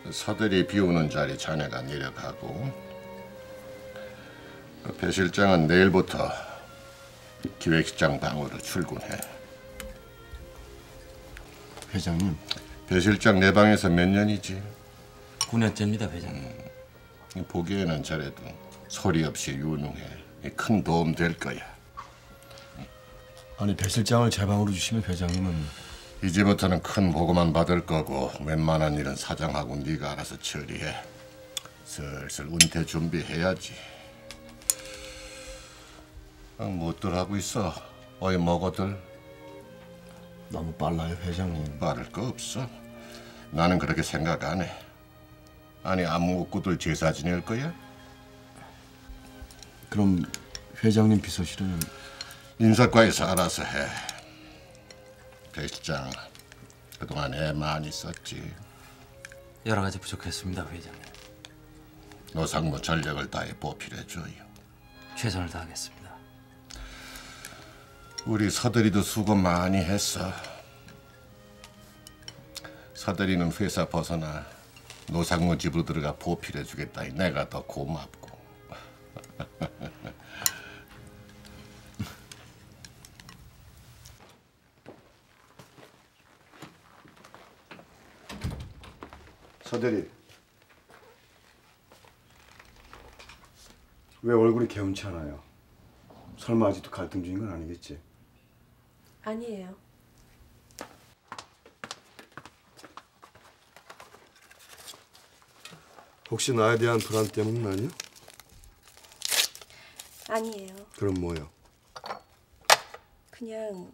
서들이 비우는 자리 자네가 내려가고, 배 실장은 내일부터 기획실장 방으로 출근해. 회장님, 배 실장 내 방에서 몇 년이지? 9년째입니다, 회장님. 보기에는 저래도 소리 없이 유능해. 큰 도움 될 거야. 아니 배 실장을 제 방으로 주시면 회장님은 이제부터는 큰 보고만 받을 거고 웬만한 일은 사장하고 네가 알아서 처리해. 슬슬 은퇴 준비해야지. 뭐들 하고 있어? 어이 먹어들. 너무 빨라요 회장님. 빠를 거 없어. 나는 그렇게 생각 안 해. 아니 아무 없고들 제사 지낼 거야? 그럼 회장님 비서실은 인사과에서 알아서 해. 배 실장 그동안 애 많이 썼지. 여러 가지 부족했습니다, 회장님. 노상무 전력을 다해 보필해줘요. 최선을 다하겠습니다. 우리 서들이도 수고 많이 했어. 서들이는 회사 벗어나 노상무 집으로 들어가 보필해주겠다. 내가 더 고맙고. 서대리, 왜 얼굴이 개운치 않아요? 설마 아직도 갈등 중인 건 아니겠지? 아니에요. 혹시 나에 대한 불안 때문은 아니야? 아니에요. 그럼 뭐요? 그냥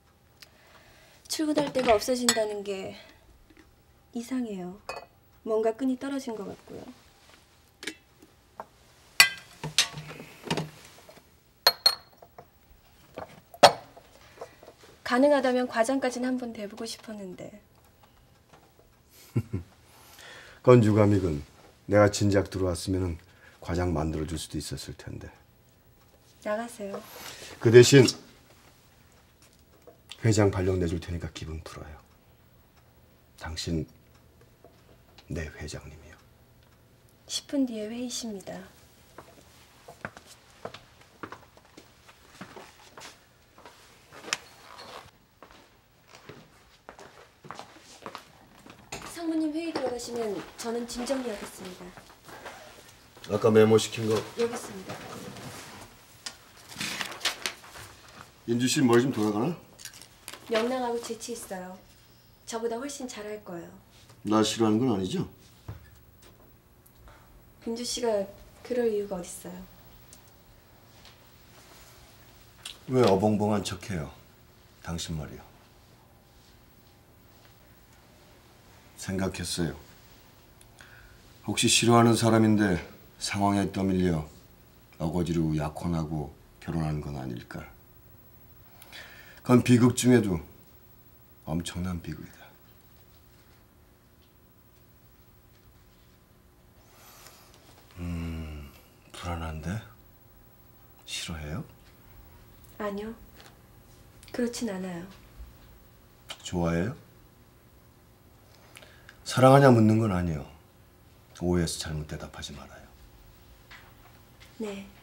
출근할 데가 없어진다는 게 이상해요. 뭔가 끈이 떨어진 것 같고요. 가능하다면 과장까지는 한번 돼보고 싶었는데. 그건 유감이군. 내가 진작 들어왔으면 과장 만들어줄 수도 있었을 텐데. 나가세요. 그 대신 회장 발령 내줄 테니까 기분 풀어요. 당신 내 회장님이요. 10분 뒤에 회의십니다. 상무님 회의 들어가시면 저는 짐 정리하겠습니다. 아까 메모시킨 거 여기 있습니다. 인주 씨 머리 좀 돌아가나? 명랑하고 재치 있어요. 저보다 훨씬 잘할 거예요. 나 싫어하는 건 아니죠? 윤주 씨가 그럴 이유가 어딨어요. 왜 어벙벙한 척해요? 당신 말이요. 생각했어요. 혹시 싫어하는 사람인데 상황에 떠밀려 어거지로 약혼하고 결혼하는 건 아닐까? 그건 비극 중에도 엄청난 비극이다. 불안한데? 싫어해요? 아니요. 그렇진 않아요. 좋아해요? 사랑하냐 묻는 건 아니에요. 오해해서 잘못 대답하지 말아요. 네.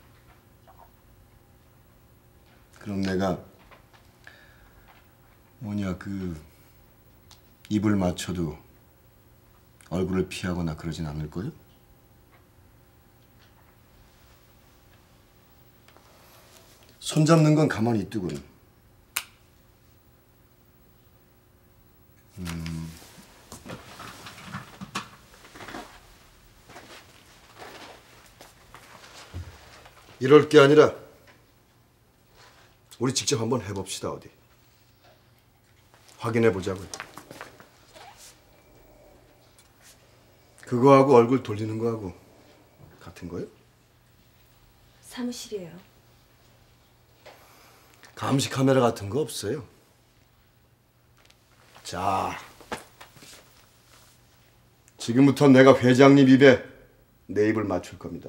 그럼 내가 입을 맞춰도 얼굴을 피하거나 그러진 않을 거예요? 손 잡는 건 가만히 있두군. 이럴 게 아니라 우리 직접 한번 해봅시다. 어디 확인해보자고요. 그거하고 얼굴 돌리는 거하고 같은 거예요? 사무실이에요. 감시 카메라 같은 거 없어요? 자, 지금부터 내가 회장님 입에 내 입을 맞출 겁니다.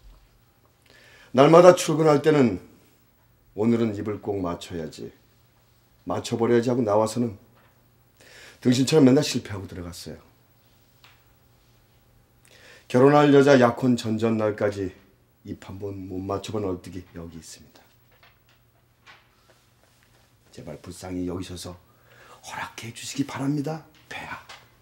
날마다 출근할 때는 오늘은 입을 꼭 맞춰야지, 맞춰버려야지 하고 나와서는 등신처럼 맨날 실패하고 들어갔어요. 결혼할 여자 약혼 전전날까지 입 한 번 못 맞춰본 얼뜨기 여기 있습니다. 제발 불쌍히 여기셔서 허락해 주시기 바랍니다. 폐하.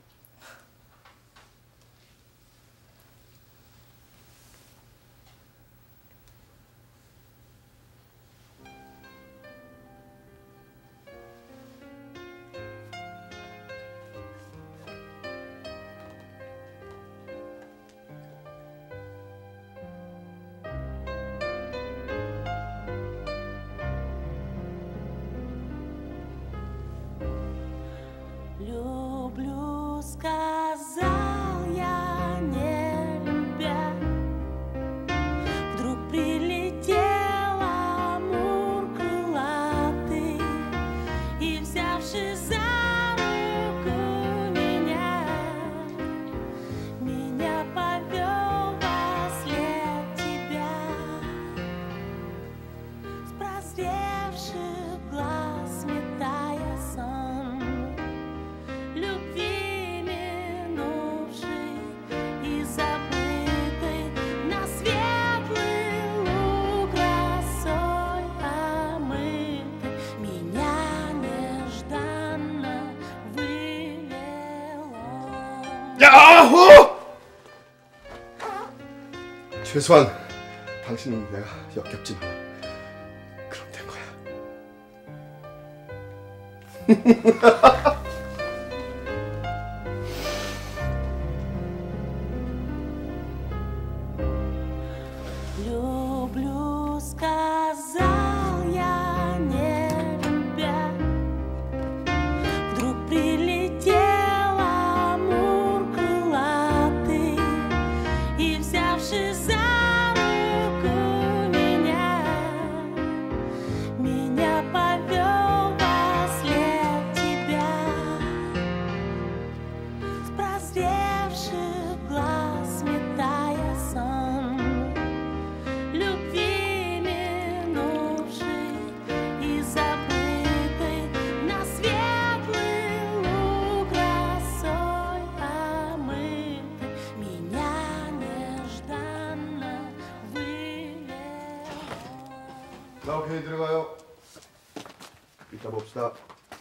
Люблю, сказал я, не любя. Вдруг прилетел амур крылатый и, взявши за руку меня повел вослед тебя. С прозревших глаз метая сон любви минувшей и забытой, на светлый луг росой омытой, меня нежданно вывело. 야호! 최소한 당신은 내가 역겹진 않아. 그럼 된 거야. Люблю, сказал я, не любя. Вдруг прилетел амур крылатый и, взявши за руку меня повел вослед тебя. С прозревших глаз метая сон любви минувшей и забытой, на светлый луг росой омытой, меня нежданно вывело. 나 오케이 들어가요. 이따 봅시다.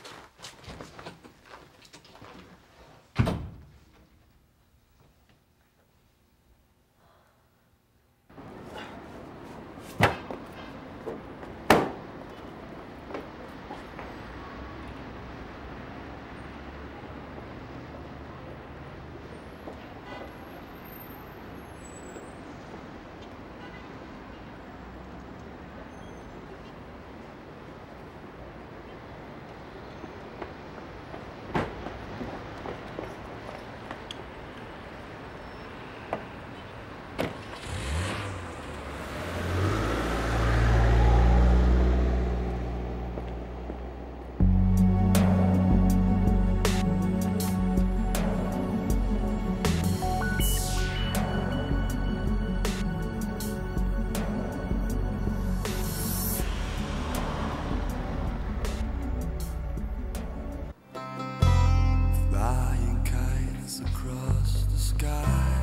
Flying kites across the sky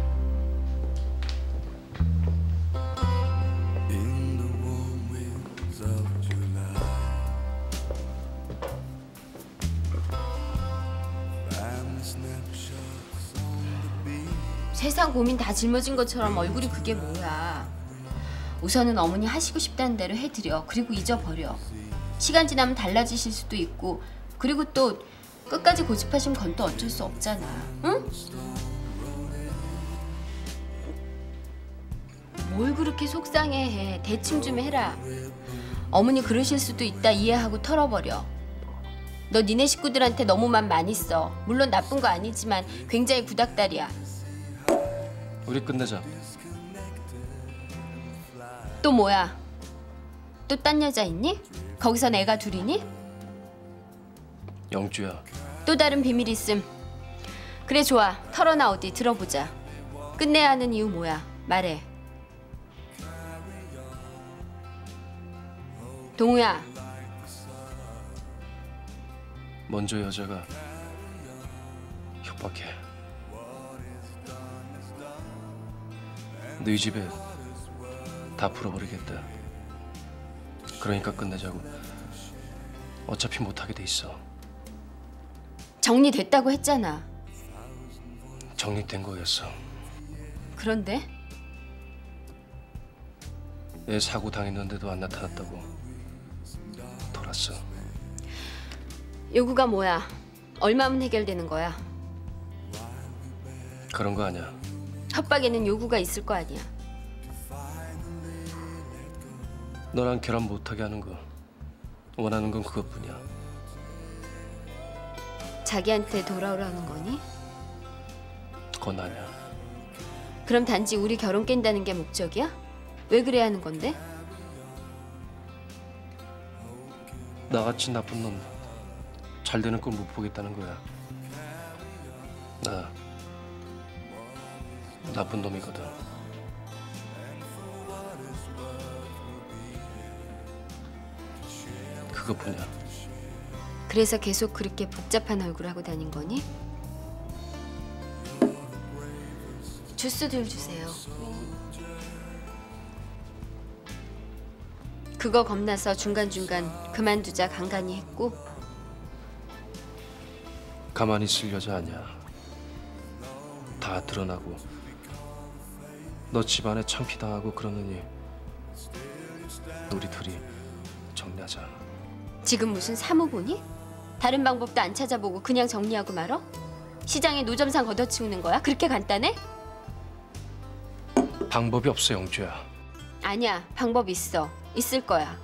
in the warm winds of July. Family snapshots on the beach. 세상 고민 다 짊어진 것처럼 얼굴이 그게 뭐야. 우선은 어머니 하시고 싶다는 대로 해드려. 그리고 잊어버려. 시간 지나면 달라지실 수도 있고, 그리고 또 끝까지 고집하신 건 또 어쩔 수 없잖아. 응? 뭘 그렇게 속상해해. 대충 좀 해라. 어머니 그러실 수도 있다 이해하고 털어버려. 너 니네 식구들한테 너무 맘 많이 써. 물론 나쁜 거 아니지만 굉장히 구닥다리야. 우리 끝내자. 또 뭐야? 또 딴 여자 있니? 거기서 애가 둘이니? 영주야. 또 다른 비밀 있음. 그래 좋아. 털어놔 어디 들어보자. 끝내야 하는 이유 뭐야? 말해. 동우야. 먼저 여자가 협박해. 너희 집에 다 풀어버리겠다. 그러니까 끝내자고. 어차피 못하게 돼 있어. 정리됐다고 했잖아. 정리된 거였어. 그런데 애 사고 당했는데도 안 나타났다고 돌았어. 요구가 뭐야? 얼마면 해결되는 거야? 그런 거 아니야. 협박에는 요구가 있을 거 아니야. 너랑 결혼 못하게 하는 거 원하는 건 그것뿐이야. 자기한테 돌아오라는 거니? 그건 아니야. 그럼 단지 우리 결혼 깬다는 게 목적이야? 왜 그래야 하는 건데? 나같이 나쁜 놈 잘 되는 걸 못 보겠다는 거야. 나 나쁜 놈이거든. 그것뿐이야. 그래서 계속 그렇게 복잡한 얼굴 하고 다닌 거니? 주스 들 주세요. 그거 겁나서 중간중간 그만두자 간간히 했고. 가만히 있을 여자 아니야. 다 드러나고 너 집안에 창피당하고 그러느니 우리 둘이 정리하자. 지금 무슨 사무보니? 다른 방법도 안 찾아보고 그냥 정리하고 말어? 시장에 노점상 걷어치우는 거야? 그렇게 간단해? 방법이 없어, 영주야. 아니야, 방법 있어. 있을 거야.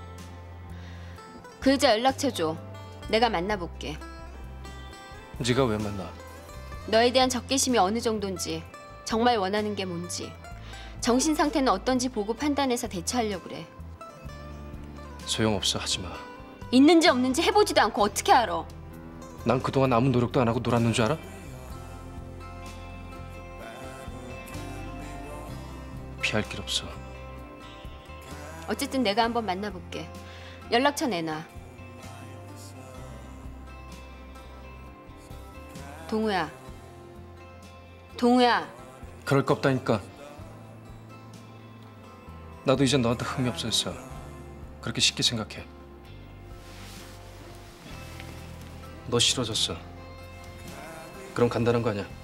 그 여자 연락처 줘. 내가 만나볼게. 네가 왜 만나? 너에 대한 적개심이 어느 정도인지, 정말 원하는 게 뭔지, 정신 상태는 어떤지 보고 판단해서 대처하려고 그래. 소용없어, 하지 마. 있는지 없는지 해보지도 않고 어떻게 알아? 난 그동안 아무 노력도 안 하고 놀았는 줄 알아? 피할 길 없어. 어쨌든 내가 한번 만나볼게. 연락처 내놔. 동우야. 동우야. 그럴 거 없다니까. 나도 이제 너한테 흠이 없어졌어. 그렇게 쉽게 생각해. 너 싫어졌어. 그럼 간다는 거 아니야?